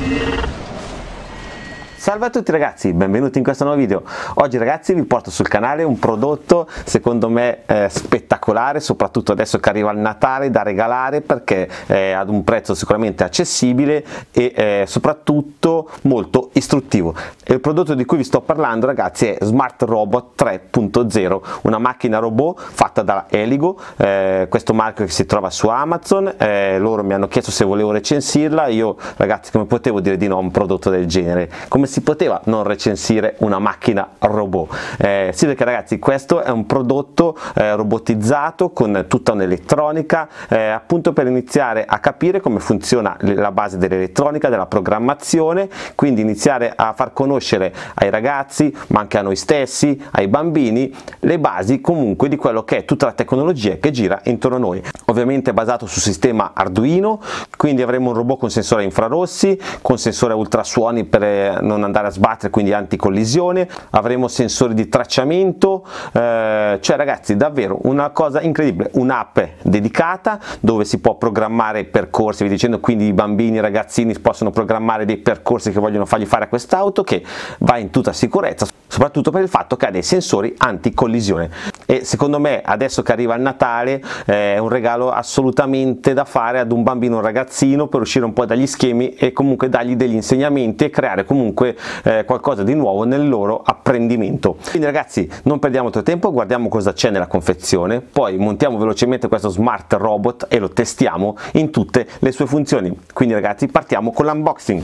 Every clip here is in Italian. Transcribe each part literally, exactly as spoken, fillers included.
Salve a tutti ragazzi, benvenuti in questo nuovo video. Oggi ragazzi vi porto sul canale un prodotto secondo me eh, spettacolare, soprattutto adesso che arriva il Natale, da regalare perché è ad un prezzo sicuramente accessibile e eh, soprattutto molto istruttivo. E il prodotto di cui vi sto parlando ragazzi è Smart Robot tre punto zero, una macchina robot fatta da Eligo, eh, questo marchio che si trova su Amazon. Eh, loro mi hanno chiesto se volevo recensirla, io ragazzi come potevo dire di no a un prodotto del genere? Come si poteva non recensire una macchina robot? Eh, sì, perché ragazzi questo è un prodotto eh, robotizzato con tutta un'elettronica, eh, appunto per iniziare a capire come funziona la base dell'elettronica, della programmazione, quindi iniziare a far conoscere ai ragazzi, ma anche a noi stessi, ai bambini, le basi comunque di quello che è tutta la tecnologia che gira intorno a noi. Ovviamente basato sul sistema Arduino, quindi avremo un robot con sensore infrarossi, con sensore ultrasuoni per non andare a sbattere, quindi anticollisione, avremo sensori di tracciamento, eh, cioè ragazzi davvero una cosa incredibile, un'app dedicata dove si può programmare percorsi, vi dicendo, quindi i bambini, i ragazzini possono programmare dei percorsi che vogliono fargli fare a quest'auto, che va in tutta sicurezza, soprattutto per il fatto che ha dei sensori anticollisione. E secondo me adesso che arriva il Natale eh, è un regalo assolutamente da fare ad un bambino, un ragazzino, per uscire un po' dagli schemi e comunque dargli degli insegnamenti e creare comunque eh, qualcosa di nuovo nel loro apprendimento. Quindi ragazzi non perdiamo altro tempo, guardiamo cosa c'è nella confezione, poi montiamo velocemente questo Smart Robot e lo testiamo in tutte le sue funzioni. Quindi ragazzi partiamo con l'unboxing.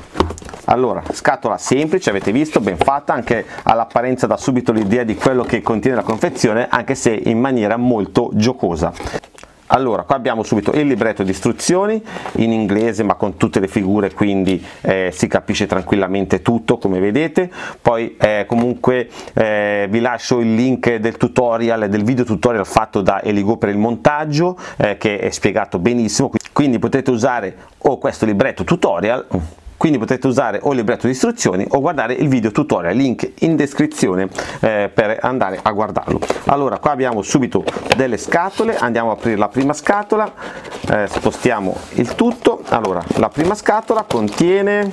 Allora, scatola semplice, avete visto, ben fatta, anche all'apparenza dà subito l'idea di quello che contiene la confezione, anche se in maniera molto giocosa. Allora, qua abbiamo subito il libretto di istruzioni in inglese ma con tutte le figure, quindi eh, si capisce tranquillamente tutto, come vedete. Poi eh, comunque eh, vi lascio il link del tutorial, del video tutorial fatto da Eligo per il montaggio, eh, che è spiegato benissimo, quindi potete usare o questo libretto tutorial, quindi potete usare o il libretto di istruzioni o guardare il video tutorial, link in descrizione eh, per andare a guardarlo. Allora, qua abbiamo subito delle scatole, andiamo a aprire la prima scatola, eh, spostiamo il tutto. Allora, la prima scatola contiene,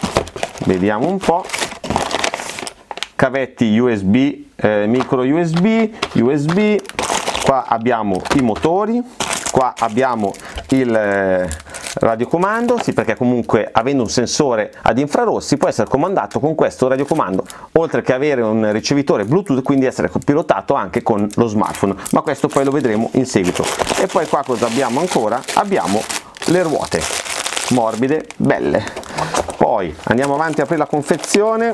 vediamo un po', cavetti U S B, eh, micro U S B, U S B, qua abbiamo i motori, qua abbiamo il eh, radiocomando, sì, perché comunque avendo un sensore ad infrarossi può essere comandato con questo radiocomando, oltre che avere un ricevitore Bluetooth, quindi essere pilotato anche con lo smartphone, ma questo poi lo vedremo in seguito. E poi qua cosa abbiamo ancora? Abbiamo le ruote morbide, belle. Poi andiamo avanti a aprire la confezione.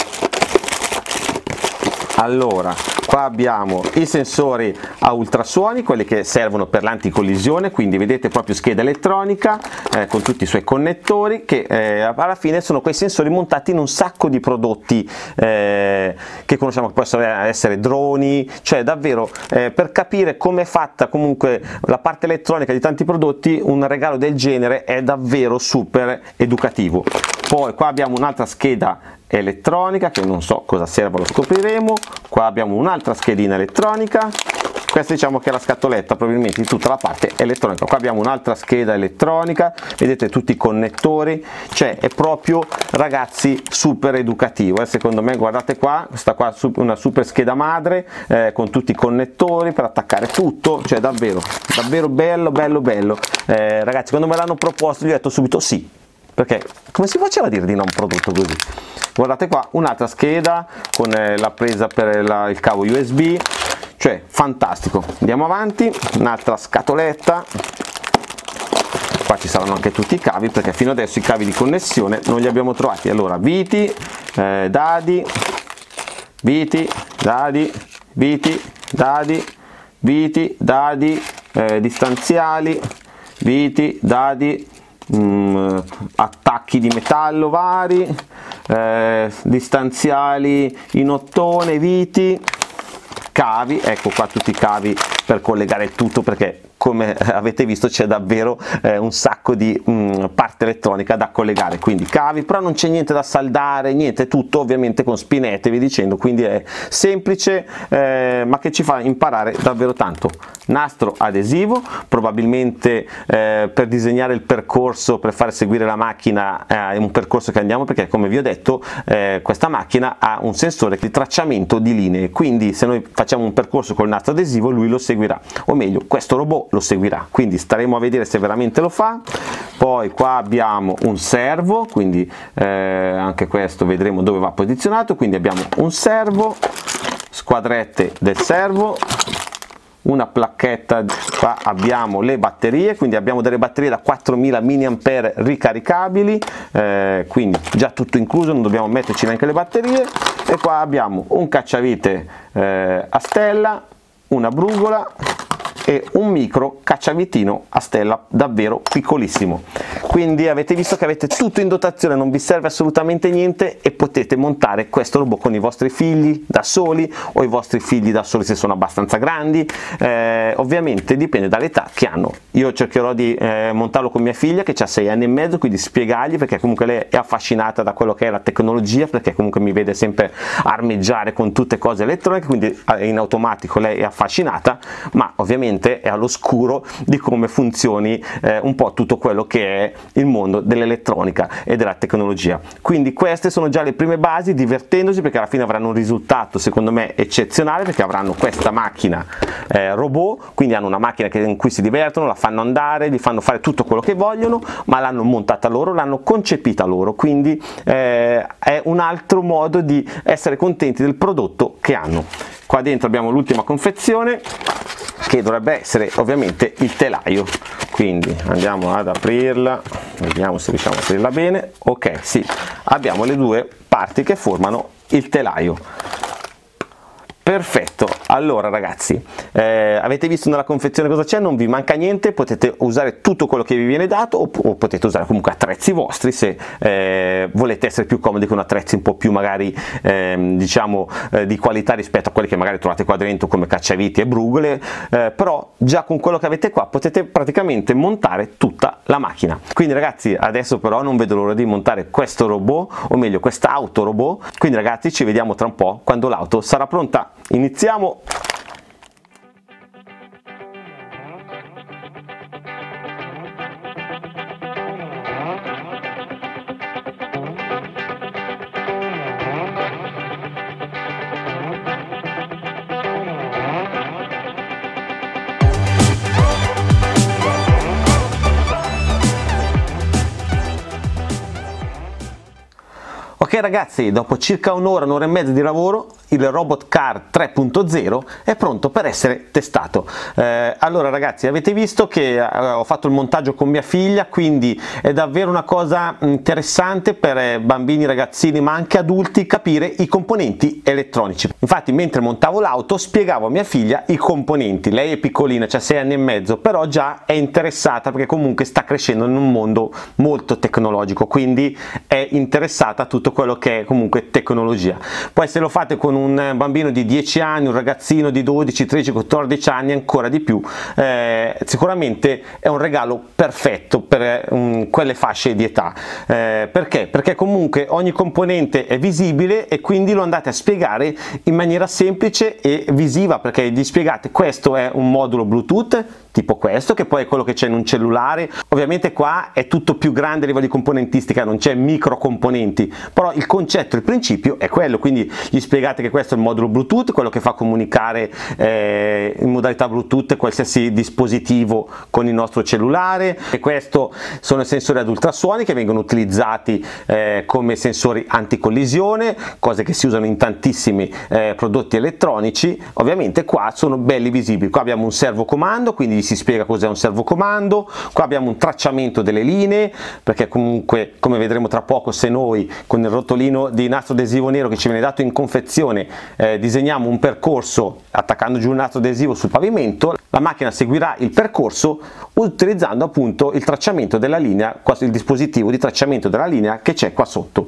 Allora, qua abbiamo i sensori a ultrasuoni, quelli che servono per l'anticollisione, quindi vedete proprio scheda elettronica eh, con tutti i suoi connettori, che eh, alla fine sono quei sensori montati in un sacco di prodotti eh, che conosciamo, che possono essere droni, cioè davvero eh, per capire come è fatta comunque la parte elettronica di tanti prodotti, un regalo del genere è davvero super educativo. Poi qua abbiamo un'altra scheda elettronica che non so cosa serva, lo scopriremo. Qua abbiamo un'altra schedina elettronica, questa diciamo che è la scatoletta probabilmente di tutta la parte elettronica. Qua abbiamo un'altra scheda elettronica, vedete tutti i connettori, cioè è proprio ragazzi super educativo, eh? Secondo me. Guardate qua, questa qua una super scheda madre eh, con tutti i connettori per attaccare tutto, cioè davvero davvero bello bello bello. Eh, ragazzi quando me l'hanno proposto gli ho detto subito sì, perché come si faceva a dire di no a un prodotto così? Guardate qua, un'altra scheda con eh, la presa per la, il cavo U S B, cioè fantastico. Andiamo avanti, un'altra scatoletta, qua ci saranno anche tutti i cavi, perché fino adesso i cavi di connessione non li abbiamo trovati. Allora, viti, eh, dadi, viti, dadi, viti, dadi, viti, dadi, eh, distanziali, viti, dadi, Mm, attacchi di metallo vari, eh, distanziali in ottone, viti, cavi, ecco qua tutti i cavi per collegare il tutto, perché come avete visto c'è davvero eh, un sacco di mh, parte elettronica da collegare, quindi cavi, però non c'è niente da saldare, niente, tutto ovviamente con spinette vi dicendo, quindi è semplice eh, ma che ci fa imparare davvero tanto. Nastro adesivo, probabilmente eh, per disegnare il percorso, per far seguire la macchina eh, un percorso che andiamo, perché come vi ho detto eh, questa macchina ha un sensore di tracciamento di linee, quindi se noi facciamo un percorso col nastro adesivo lui lo seguirà, o meglio questo robot lo seguirà, quindi staremo a vedere se veramente lo fa. Poi qua abbiamo un servo, quindi eh, anche questo vedremo dove va posizionato, quindi abbiamo un servo, squadrette del servo, una placchetta, qua abbiamo le batterie, quindi abbiamo delle batterie da quattromila milliampere ricaricabili, eh, quindi già tutto incluso, non dobbiamo metterci neanche le batterie. E qua abbiamo un cacciavite eh, a stella, una brugola e un micro cacciavitino a stella davvero piccolissimo. Quindi avete visto che avete tutto in dotazione, non vi serve assolutamente niente e potete montare questo robot con i vostri figli da soli o i vostri figli da soli se sono abbastanza grandi, eh, ovviamente dipende dall'età che hanno. Io cercherò di eh, montarlo con mia figlia che ha sei anni e mezzo, quindi spiegargli, perché comunque lei è affascinata da quello che è la tecnologia, perché comunque mi vede sempre armeggiare con tutte cose elettroniche, quindi in automatico lei è affascinata, ma ovviamente è all'oscuro di come funzioni eh, un po' tutto quello che è il mondo dell'elettronica e della tecnologia. Quindi queste sono già le prime basi, divertendosi, perché alla fine avranno un risultato secondo me eccezionale, perché avranno questa macchina eh, robot, quindi hanno una macchina che, in cui si divertono, la fanno andare, gli fanno fare tutto quello che vogliono, ma l'hanno montata loro, l'hanno concepita loro, quindi eh, è un altro modo di essere contenti del prodotto che hanno. Qua dentro abbiamo l'ultima confezione, che dovrebbe essere ovviamente il telaio, quindi andiamo ad aprirla, vediamo se riusciamo a aprirla bene. Ok, sì, abbiamo le due parti che formano il telaio. Perfetto, allora ragazzi, eh, avete visto nella confezione cosa c'è, non vi manca niente, potete usare tutto quello che vi viene dato o, o potete usare comunque attrezzi vostri se eh, volete essere più comodi con attrezzi un po' più magari eh, diciamo eh, di qualità rispetto a quelli che magari trovate qua dentro come cacciaviti e brugole, eh, però già con quello che avete qua potete praticamente montare tutta la macchina. Quindi ragazzi, adesso però non vedo l'ora di montare questo robot, o meglio quest'auto robot, quindi ragazzi ci vediamo tra un po' quando l'auto sarà pronta. Iniziamo! Ok ragazzi, dopo circa un'ora, un'ora e mezza di lavoro, il Robot Car tre punto zero è pronto per essere testato. Eh, allora ragazzi, avete visto che eh, ho fatto il montaggio con mia figlia, quindi è davvero una cosa interessante per eh, bambini, ragazzini ma anche adulti capire i componenti elettronici. Infatti mentre montavo l'auto spiegavo a mia figlia i componenti. Lei è piccolina, ha sei anni e mezzo, però già è interessata perché comunque sta crescendo in un mondo molto tecnologico, quindi è interessata a tutto quello che è comunque tecnologia. Poi se lo fate con un bambino di dieci anni, un ragazzino di dodici, tredici, quattordici anni, ancora di più, eh, sicuramente è un regalo perfetto per um, quelle fasce di età. Eh, perché? Perché comunque ogni componente è visibile e quindi lo andate a spiegare in maniera semplice e visiva, perché gli spiegate questo è un modulo Bluetooth tipo questo, che poi è quello che c'è in un cellulare. Ovviamente qua è tutto più grande a livello di componentistica, non c'è micro componenti, però il concetto, il principio è quello, quindi gli spiegate che questo è il modulo Bluetooth, quello che fa comunicare eh, in modalità Bluetooth qualsiasi dispositivo con il nostro cellulare, e questo sono i sensori ad ultrasuoni che vengono utilizzati eh, come sensori anticollisione, cose che si usano in tantissimi eh, prodotti elettronici. Ovviamente qua sono belli visibili, qua abbiamo un servocomando, quindi si spiega cos'è un servocomando, qua abbiamo un tracciamento delle linee, perché comunque come vedremo tra poco, se noi con il rotolino di nastro adesivo nero che ci viene dato in confezione eh, disegniamo un percorso attaccando giù un nastro adesivo sul pavimento, la macchina seguirà il percorso utilizzando appunto il tracciamento della linea, il dispositivo di tracciamento della linea che c'è qua sotto.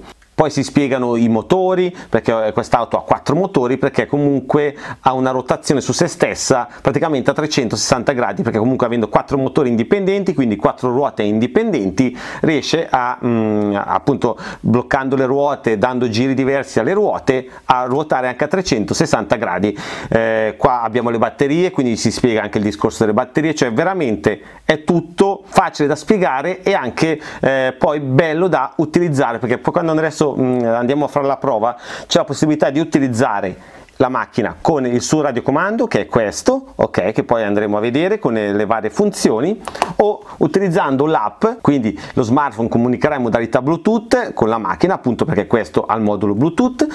poi si spiegano i motori, perché quest'auto ha quattro motori, perché comunque ha una rotazione su se stessa praticamente a trecentosessanta gradi, perché comunque avendo quattro motori indipendenti, quindi quattro ruote indipendenti, riesce a mh, appunto, bloccando le ruote, dando giri diversi alle ruote, a ruotare anche a trecentosessanta gradi. Eh, qua abbiamo le batterie, quindi si spiega anche il discorso delle batterie, cioè veramente è tutto facile da spiegare e anche eh, poi bello da utilizzare, perché poi quando adesso mh, andiamo a fare la prova c'è la possibilità di utilizzare la macchina con il suo radiocomando, che è questo, ok, che poi andremo a vedere con le varie funzioni, o utilizzando l'app, quindi lo smartphone comunicherà in modalità Bluetooth con la macchina, appunto perché questo ha il modulo Bluetooth,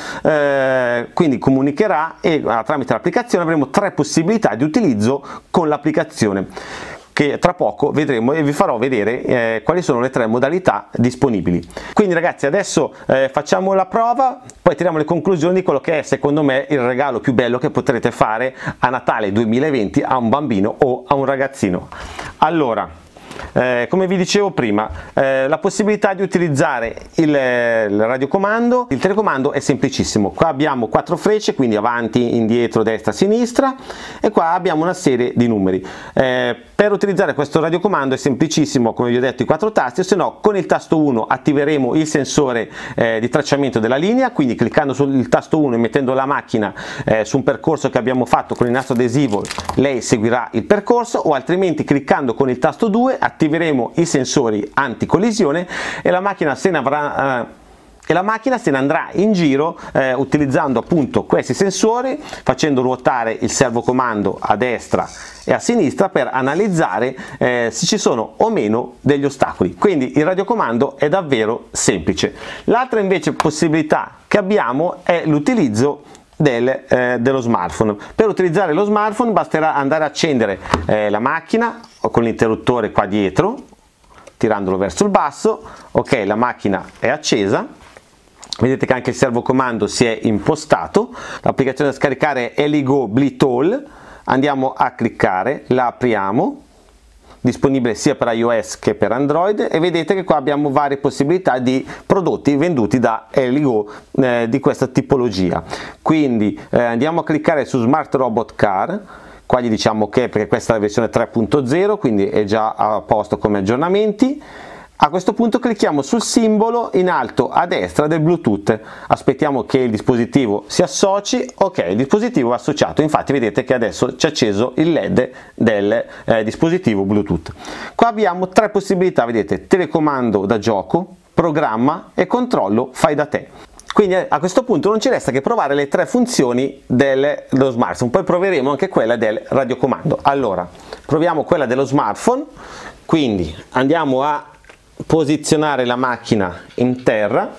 eh, quindi comunicherà e tramite l'applicazione avremo tre possibilità di utilizzo con l'applicazione, che tra poco vedremo e vi farò vedere eh, quali sono le tre modalità disponibili. Quindi ragazzi, adesso eh, facciamo la prova, poi tiriamo le conclusioni di quello che è secondo me il regalo più bello che potrete fare a Natale duemilaventi a un bambino o a un ragazzino. Allora, Eh, come vi dicevo prima, eh, la possibilità di utilizzare il, il radiocomando. Il telecomando è semplicissimo, qua abbiamo quattro frecce, quindi avanti, indietro, destra, sinistra, e qua abbiamo una serie di numeri. Eh, per utilizzare questo radiocomando è semplicissimo, come vi ho detto, i quattro tasti, o se no con il tasto uno attiveremo il sensore eh, di tracciamento della linea, quindi cliccando sul tasto uno e mettendo la macchina eh, su un percorso che abbiamo fatto con il nastro adesivo, lei seguirà il percorso, o altrimenti cliccando con il tasto due attiveremo i sensori anticollisione e la macchina se ne avrà eh, e la macchina se ne andrà in giro eh, utilizzando appunto questi sensori, facendo ruotare il servocomando a destra e a sinistra per analizzare eh, se ci sono o meno degli ostacoli. Quindi il radiocomando è davvero semplice. L'altra invece possibilità che abbiamo è l'utilizzo Del, eh, dello smartphone. Per utilizzare lo smartphone basterà andare a accendere eh, la macchina con l'interruttore qua dietro, tirandolo verso il basso. Ok, la macchina è accesa, vedete che anche il servocomando si è impostato. L'applicazione da scaricare è Eligo Blitol, andiamo a cliccare, la apriamo, disponibile sia per iOS che per Android, e vedete che qua abbiamo varie possibilità di prodotti venduti da Eligo eh, di questa tipologia. Quindi eh, andiamo a cliccare su Smart Robot Car, qua gli diciamo che perché questa è la versione tre punto zero, quindi è già a posto come aggiornamenti. A questo punto clicchiamo sul simbolo in alto a destra del Bluetooth, aspettiamo che il dispositivo si associ. Ok, il dispositivo è associato, infatti vedete che adesso ci è acceso il led del eh, dispositivo Bluetooth. Qua abbiamo tre possibilità, vedete, telecomando da gioco, programma e controllo fai da te. Quindi a questo punto non ci resta che provare le tre funzioni dello smartphone, poi proveremo anche quella del radiocomando. Allora, proviamo quella dello smartphone, quindi andiamo a posizionare la macchina in terra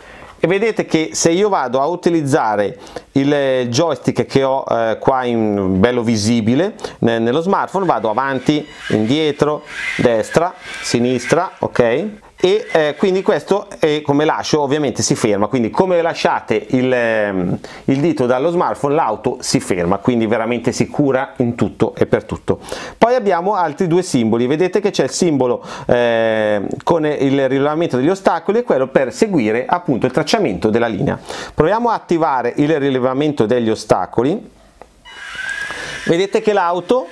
e vedete che se io vado a utilizzare il joystick che ho eh, qua in bello visibile nello smartphone, vado avanti, indietro, destra, sinistra, ok? E eh, quindi questo è come lascio, ovviamente si ferma, quindi come lasciate il, eh, il dito dallo smartphone l'auto si ferma, quindi veramente sicura in tutto e per tutto. Poi abbiamo altri due simboli, vedete che c'è il simbolo eh, con il rilevamento degli ostacoli e quello per seguire appunto il tracciamento della linea. Proviamo a attivare il rilevamento degli ostacoli, vedete che l'auto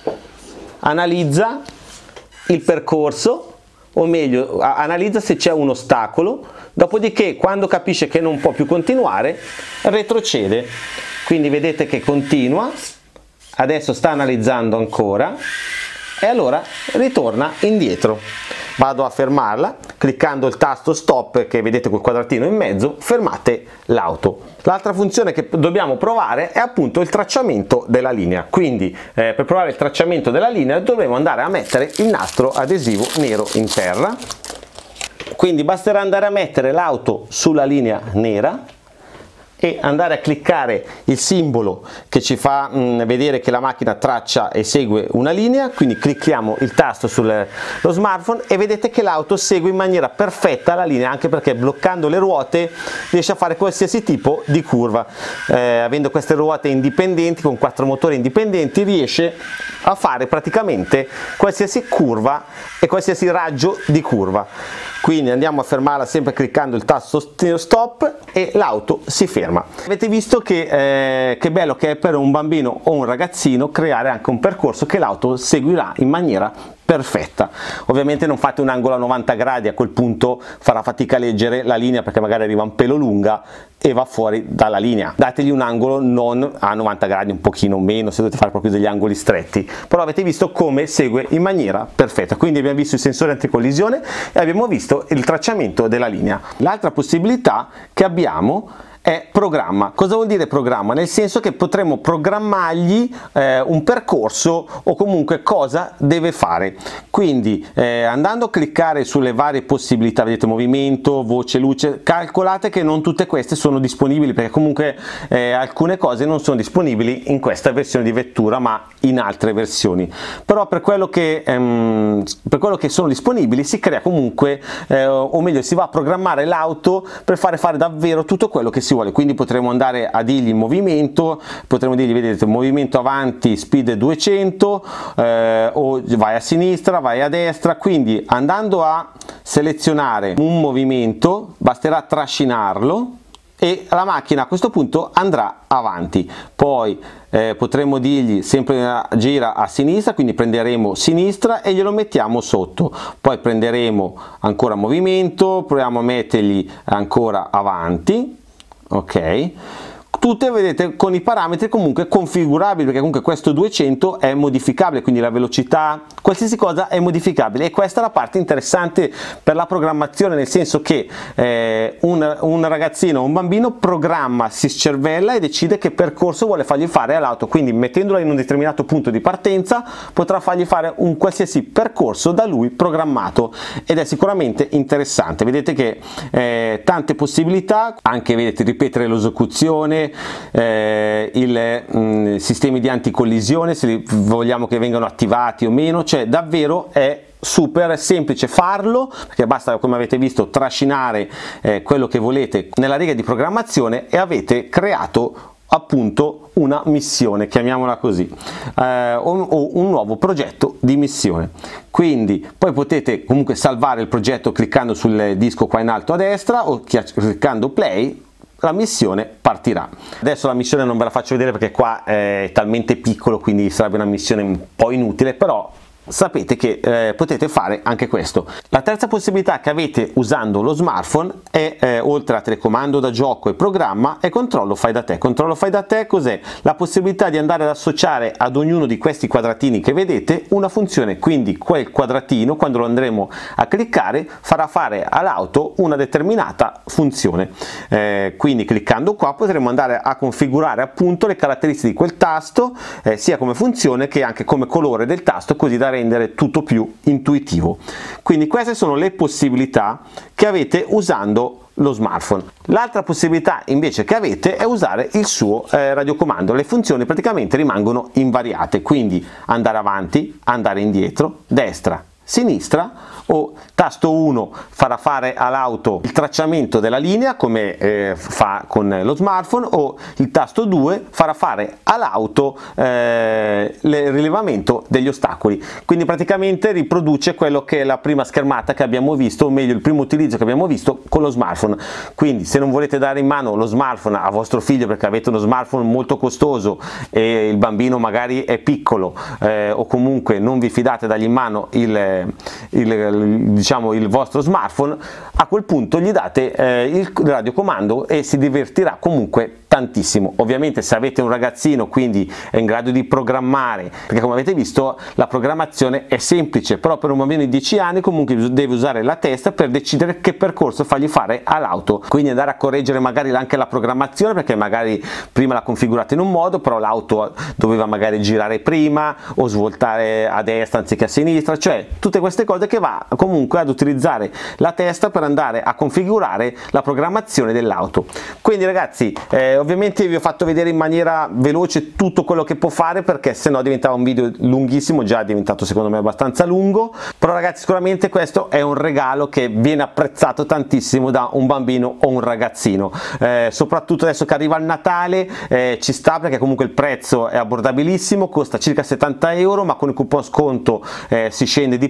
analizza il percorso, o meglio analizza se c'è un ostacolo, dopodiché quando capisce che non può più continuare retrocede, quindi vedete che continua, adesso sta analizzando ancora e allora ritorna indietro. Vado a fermarla cliccando il tasto stop che vedete quel quadratino in mezzo, fermate l'auto. L'altra funzione che dobbiamo provare è appunto il tracciamento della linea, quindi eh, per provare il tracciamento della linea dovremo andare a mettere il nastro adesivo nero in terra, quindi basterà andare a mettere l'auto sulla linea nera e andare a cliccare il simbolo che ci fa mh, vedere che la macchina traccia e segue una linea, quindi clicchiamo il tasto sullo smartphone e vedete che l'auto segue in maniera perfetta la linea, anche perché bloccando le ruote riesce a fare qualsiasi tipo di curva. Eh, avendo queste ruote indipendenti con quattro motori indipendenti riesce a fare praticamente qualsiasi curva e qualsiasi raggio di curva. quindi andiamo a fermarla sempre cliccando il tasto stop e l'auto si ferma. Avete visto che, eh, che bello che è per un bambino o un ragazzino creare anche un percorso che l'auto seguirà in maniera perfetta. Ovviamente non fate un angolo a novanta gradi, a quel punto farà fatica a leggere la linea perché magari arriva un pelo lunga e va fuori dalla linea. Dategli un angolo non a novanta gradi, un pochino meno se dovete fare proprio degli angoli stretti, però avete visto come segue in maniera perfetta. Quindi abbiamo visto i sensori anticollisione e abbiamo visto il tracciamento della linea. L'altra possibilità che abbiamo è programma. Cosa vuol dire programma? Nel senso che potremo programmargli eh, un percorso o comunque cosa deve fare. Quindi eh, andando a cliccare sulle varie possibilità, vedete movimento, voce, luce, calcolate che non tutte queste sono disponibili perché comunque eh, alcune cose non sono disponibili in questa versione di vettura ma in altre versioni. Però per quello che, ehm, per quello che sono disponibili si crea comunque eh, o meglio si va a programmare l'auto per fare fare davvero tutto quello che si vuole. Quindi potremo andare a dirgli movimento, potremo dirgli, vedete, movimento avanti speed duecento eh, o vai a sinistra, vai a destra. Quindi andando a selezionare un movimento basterà trascinarlo e la macchina a questo punto andrà avanti. Poi eh, potremo dirgli sempre gira a sinistra, quindi prenderemo sinistra e glielo mettiamo sotto. Poi prenderemo ancora movimento, proviamo a mettergli ancora avanti. Ok, tutte vedete con i parametri comunque configurabili perché comunque questo duecento è modificabile, quindi la velocità, qualsiasi cosa è modificabile e questa è la parte interessante per la programmazione, nel senso che eh, un, un ragazzino o un bambino programma, si scervella e decide che percorso vuole fargli fare all'auto, quindi mettendola in un determinato punto di partenza potrà fargli fare un qualsiasi percorso da lui programmato ed è sicuramente interessante. Vedete che eh, tante possibilità, anche vedete ripetere l'esecuzione, Eh, il mh, sistemi di anticollisione se li vogliamo che vengano attivati o meno, cioè davvero è super semplice farlo perché basta, come avete visto, trascinare eh, quello che volete nella riga di programmazione e avete creato appunto una missione, chiamiamola così, eh, o, o un nuovo progetto di missione. Quindi poi potete comunque salvare il progetto cliccando sul disco qua in alto a destra o cliccando play. La missione partirà. Adesso la missione non ve la faccio vedere perché qua è talmente piccolo, quindi sarebbe una missione un po' inutile, però sapete che eh, potete fare anche questo. La terza possibilità che avete usando lo smartphone è eh, oltre a telecomando da gioco e programma è controllo fai da te. Controllo fai da te cos'è? La possibilità di andare ad associare ad ognuno di questi quadratini che vedete una funzione, quindi quel quadratino quando lo andremo a cliccare farà fare all'auto una determinata funzione. Eh, quindi cliccando qua potremo andare a configurare appunto le caratteristiche di quel tasto eh, sia come funzione che anche come colore del tasto, così da rendere tutto più intuitivo. Quindi queste sono le possibilità che avete usando lo smartphone. L'altra possibilità invece che avete è usare il suo eh, radiocomando. Le funzioni praticamente rimangono invariate, quindi andare avanti, andare indietro, destra, sinistra, o tasto uno farà fare all'auto il tracciamento della linea come eh, fa con lo smartphone, o il tasto due farà fare all'auto eh, il rilevamento degli ostacoli. Quindi praticamente riproduce quello che è la prima schermata che abbiamo visto, o meglio il primo utilizzo che abbiamo visto con lo smartphone. Quindi se non volete dare in mano lo smartphone a vostro figlio perché avete uno smartphone molto costoso e il bambino magari è piccolo eh, o comunque non vi fidate dargli in mano il Il, diciamo il vostro smartphone, a quel punto gli date eh, il radiocomando e si divertirà comunque tantissimo. Ovviamente se avete un ragazzino quindi è in grado di programmare, perché come avete visto la programmazione è semplice, però per un bambino di dieci anni comunque deve usare la testa per decidere che percorso fargli fare all'auto, quindi andare a correggere magari anche la programmazione perché magari prima l'ha configurata in un modo però l'auto doveva magari girare prima o svoltare a destra anziché a sinistra, cioè tutte queste cose che va comunque ad utilizzare la testa per andare a configurare la programmazione dell'auto. Quindi ragazzi eh, ovviamente vi ho fatto vedere in maniera veloce tutto quello che può fare perché se no diventava un video lunghissimo, già è diventato secondo me abbastanza lungo, però ragazzi sicuramente questo è un regalo che viene apprezzato tantissimo da un bambino o un ragazzino, eh, soprattutto adesso che arriva il Natale eh, ci sta perché comunque il prezzo è abbordabilissimo, costa circa settanta euro ma con il coupon sconto eh, si scende di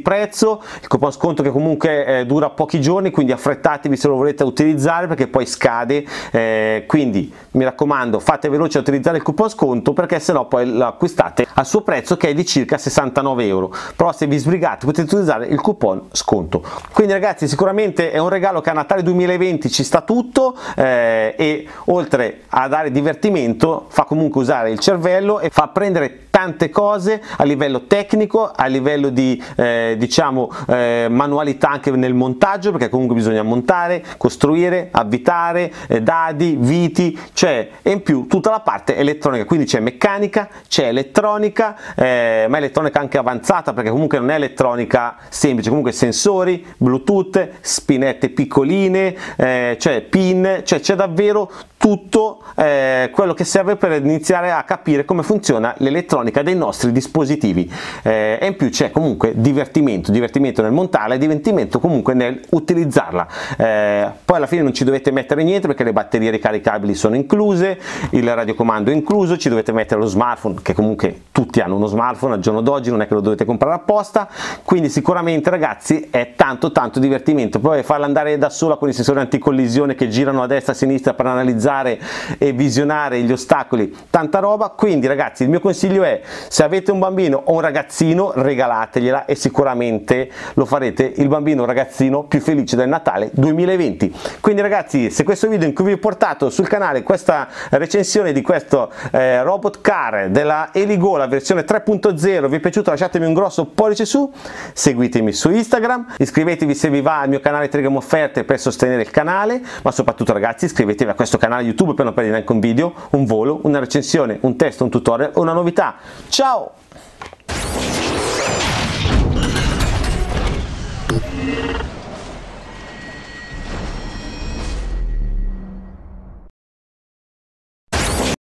prezzo, il coupon sconto che comunque eh, dura pochi giorni, quindi affrettatevi se lo volete utilizzare perché poi scade, eh, quindi mi raccomando fate veloce a utilizzare il coupon sconto perché sennò poi lo acquistate al suo prezzo che è di circa sessantanove euro, però se vi sbrigate potete utilizzare il coupon sconto. Quindi ragazzi sicuramente è un regalo che a Natale duemilaventi ci sta tutto, eh, e oltre a dare divertimento fa comunque usare il cervello e fa apprendere tante cose a livello tecnico, a livello di eh, diciamo eh, manualità anche nel montaggio, perché comunque bisogna montare, costruire, avvitare, eh, dadi, viti, cioè, e in più tutta la parte elettronica, quindi c'è meccanica, c'è elettronica, eh, ma elettronica anche avanzata, perché comunque non è elettronica semplice, comunque sensori, Bluetooth, spinette piccoline, eh, cioè pin, cioè c'è davvero tutto eh, quello che serve per iniziare a capire come funziona l'elettronica dei nostri dispositivi, eh, e in più c'è comunque divertimento, divertimento nel montarla e divertimento comunque nel utilizzarla. Eh, poi alla fine non ci dovete mettere niente perché le batterie ricaricabili sono incluse, il radiocomando è incluso, ci dovete mettere lo smartphone, che comunque tutti hanno uno smartphone al giorno d'oggi, non è che lo dovete comprare apposta, quindi sicuramente ragazzi è tanto tanto divertimento. Poi farla andare da sola con i sensori anticollisione che girano a destra e a sinistra per analizzare e visionare gli ostacoli, tanta roba. Quindi ragazzi il mio consiglio è, se avete un bambino o un ragazzino regalategliela e sicuramente lo farete il bambino o ragazzino più felice del Natale duemilaventi. Quindi ragazzi, se questo video in cui vi ho portato sul canale questa recensione di questo eh, robot car della Eligo, la versione tre punto zero, vi è piaciuto, lasciatemi un grosso pollice su, seguitemi su Instagram, iscrivetevi se vi va al mio canale Telegram Offerte per sostenere il canale, ma soprattutto ragazzi iscrivetevi a questo canale YouTube per non perdere neanche un video, un volo, una recensione, un testo, un tutorial o una novità. Ciao!